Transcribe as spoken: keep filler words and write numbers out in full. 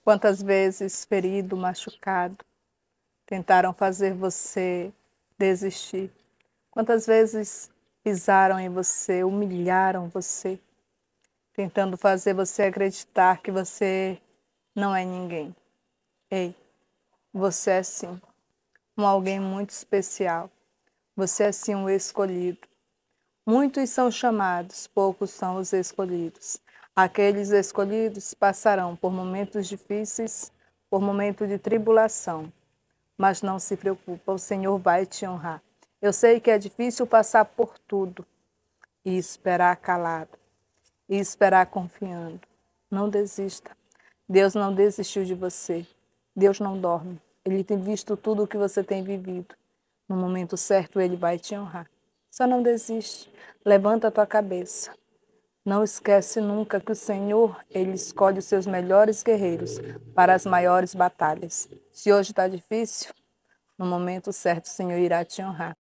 Quantas vezes, ferido, machucado, tentaram fazer você desistir? Quantas vezes pisaram em você, humilharam você, tentando fazer você acreditar que você não é ninguém? Ei, você é sim um alguém muito especial. Você é sim um escolhido. Muitos são chamados, poucos são os escolhidos. Aqueles escolhidos passarão por momentos difíceis, por momentos de tribulação. Mas não se preocupa, o Senhor vai te honrar. Eu sei que é difícil passar por tudo e esperar calado, e esperar confiando. Não desista. Deus não desistiu de você. Deus não dorme. Ele tem visto tudo o que você tem vivido. No momento certo, Ele vai te honrar. Só não desiste. Levanta a tua cabeça. Não esquece nunca que o Senhor, Ele escolhe os seus melhores guerreiros para as maiores batalhas. Se hoje está difícil, no momento certo, o Senhor irá te honrar.